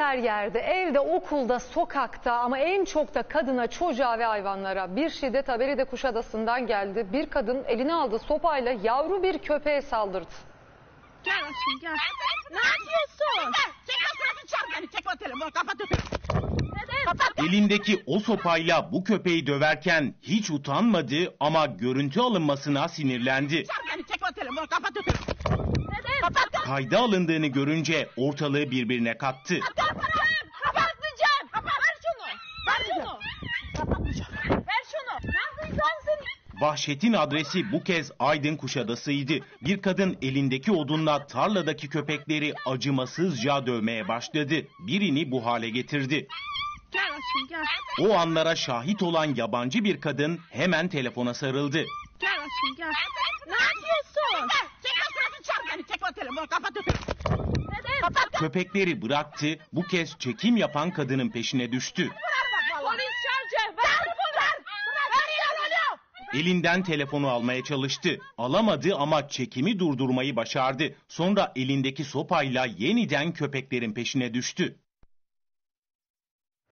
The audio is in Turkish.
her yerde, evde, okulda, sokakta ama en çok da kadına, çocuğa ve hayvanlara. Bir şiddet haberi de Kuşadası'ndan geldi. Bir kadın eline aldığı sopayla yavru bir köpeğe saldırdı. Gel aşkım gel. Ne yapıyorsun? Çekme suratını çarp beni. Çekme o telefonu. Kapat o telefonu. Neden? Elindeki o sopayla bu köpeği döverken hiç utanmadı ama görüntü alınmasına sinirlendi. Çarp beni. Çekme o telefonu. Kapat o telefonu. Neden? Kapat. Kayda alındığını görünce ortalığı birbirine kattı. Kapatmayacağım. Ver şunu. Ver şunu. Kapatmayacağım. Ver şunu. Ne yapacaksın? Vahşetin adresi bu kez Aydın Kuşadası'ydı. Bir kadın elindeki odunla tarladaki köpekleri acımasızca dövmeye başladı. Birini bu hale getirdi. Gel aşkım gel. O anlara şahit olan yabancı bir kadın hemen telefona sarıldı. Gel aşkım gel. Ne yapıyorsun? Çekme suratını çarp beni. Çekme o telefonu. Kapat o telefonu. Neden? Kapat. Köpekleri bıraktı, bu kez çekim yapan kadının peşine düştü. Polis çağıracağım. Ver telefonu. Elinden telefonu almaya çalıştı. Alamadı ama çekimi durdurmayı başardı. Sonra elindeki sopayla yeniden köpeklerin peşine düştü.